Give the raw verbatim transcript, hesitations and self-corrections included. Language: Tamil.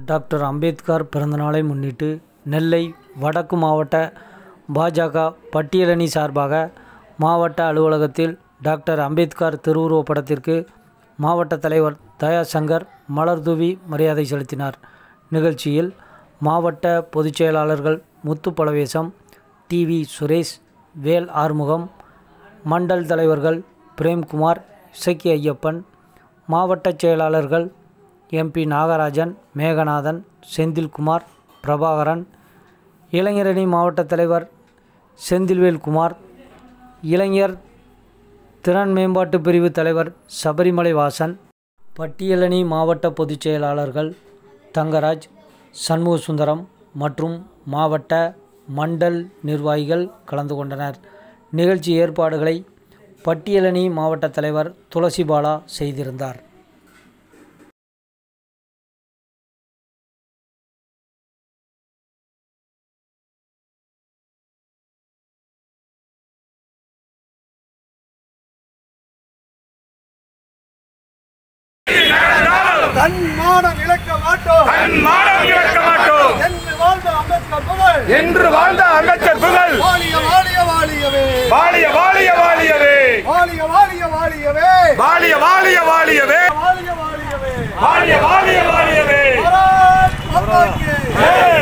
டாக்டர் அம்பேத்கர் பிறந்தநாளை முன்னிட்டு நெல்லை வடக்கு மாவட்ட பாஜக பட்டியலணி சார்பாக மாவட்ட அலுவலகத்தில் டாக்டர் அம்பேத்கர் திருவுருவப் படத்திற்கு மாவட்ட தலைவர் தயாசங்கர் மலர்தூவி மரியாதை செலுத்தினார். நிகழ்ச்சியில் மாவட்ட பொதுச் செயலாளர்கள் முத்துப்பலவேசம், டி வி சுரேஷ், வேல் ஆறுமுகம், மண்டல் தலைவர்கள் பிரேம்குமார், இசக்கி ஐயப்பன், மாவட்ட செயலாளர்கள் எம் பி நாகராஜன், மேகநாதன், செந்தில்குமார், பிரபாகரன், இளைஞரணி மாவட்ட தலைவர் செந்தில்வேல்குமார், இளைஞர் திறன் மேம்பாட்டு பிரிவு தலைவர் சபரிமலை வாசன், பட்டியலணி மாவட்ட பொதுச் செயலாளர்கள் தங்கராஜ், சண்முகசுந்தரம் மற்றும் மாவட்ட மண்டல் நிர்வாகிகள் கலந்து கொண்டனர். நிகழ்ச்சி ஏற்பாடுகளை பட்டியலணி மாவட்ட தலைவர் துளசிபாலா செய்திருந்தார். தன்மானம் இழக்க மாட்டோம் தன்மானம் இழக்க மாட்டோம் என்று வாழ்ந்த அம்பேத்கர் புகழ் என்று வாழ்ந்த அம்பேத்கர் புகழ் வாழிய வாழிய வாழியவே வாழிய வாழிய வாழியவே வாழிய வாழிய வாழியவே வாழிய வாழிய வாழியவே வாழிய வாழியவே வாழிய வாழிய வாழியவே பாரத் மாதா கி